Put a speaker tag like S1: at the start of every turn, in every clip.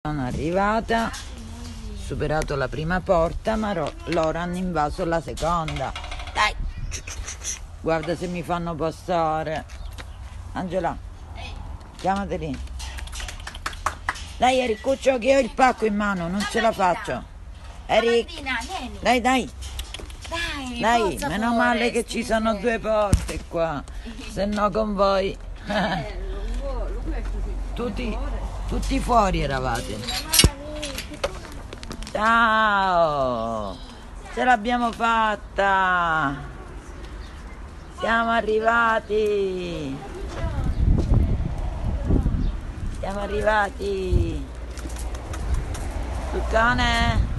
S1: Sono arrivata, superato la prima porta, ma loro hanno invaso la seconda. Dai, guarda se mi fanno passare. Angela, chiamateli. Dai Ericuccio, che ho il pacco in mano, non ce la faccio. Eric, dai, dai. Dai, meno male che ci sono due porte qua, se no con voi tutti fuori eravate. Ciao, ce l'abbiamo fatta, siamo arrivati, Tuccone,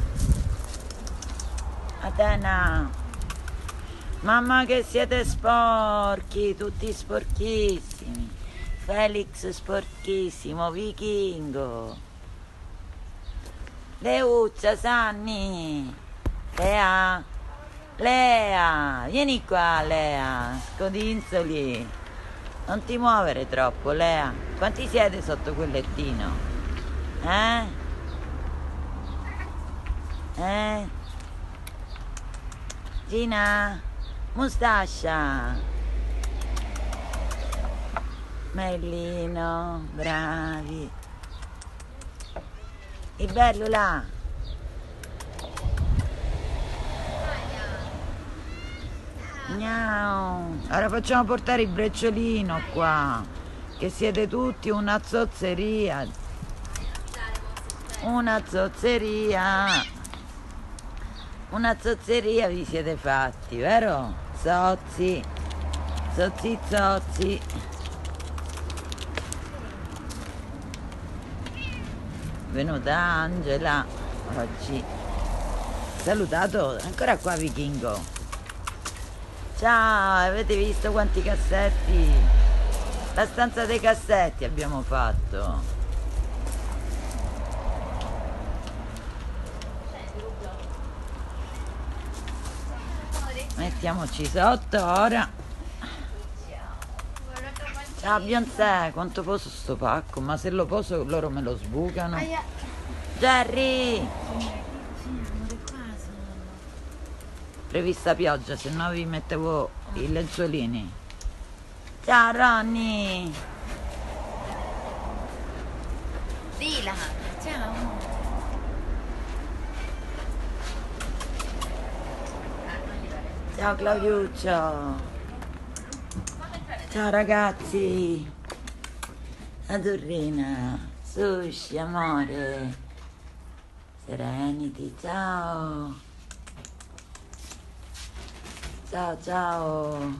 S1: Atena, mamma che siete sporchi, tutti sporchissimi, Felix sporchissimo, Vichingo, Leuccia, Sanni, Lea, vieni qua Lea, scodinzoli, non ti muovere troppo Lea, quanti siete sotto quel lettino? Gina, Mustascia, Mellino, bravi, il bello là, Miau. Ora facciamo portare il brecciolino qua, che siete tutti una zozzeria, una zozzeria vi siete fatti, vero? Zozzi. Venuta Angela oggi. Salutato, ancora qua Vichingo. Ciao, avete visto quanti cassetti? La stanza dei cassetti abbiamo fatto. Mettiamoci sotto ora. Ciao Beyoncé, quanto poso sto pacco? Ma se lo poso loro me lo sbucano. Jerry! Prevista pioggia, se no vi mettevo i lenzuolini. Ciao Ronny!
S2: Dila, ciao!
S1: Ciao Claudiuccio! Ciao ragazzi! Adorrina, sushi, amore, Serenity, ciao! Ciao!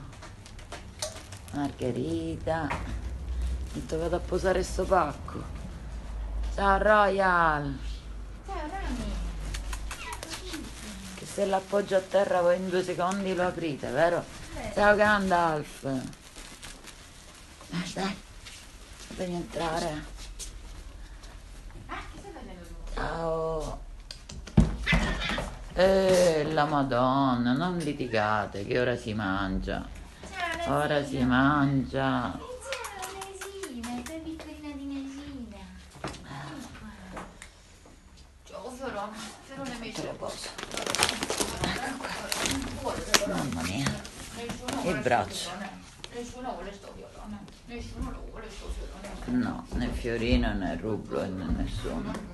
S1: Margherita, detto vado a posare sto pacco. Ciao Royal!
S2: Ciao Rami!
S1: Che se l'appoggio a terra voi in 2 secondi lo aprite, vero? Ciao Gandalf! Dai, devi entrare.
S2: Che stai facendo tu?
S1: Ciao. La Madonna, non litigate, che ora si mangia.
S2: Ciao,
S1: Ora si mangia.
S2: Ciao Nesina, sei piccolina di Nesina. Ciao Ferone mi ce
S1: Posso. Mamma mia. Il braccio.
S2: Nessuno vuole sto violone. Nessuno lo vuole sto violone.
S1: No, né Fiorino né Rublo né nessuno.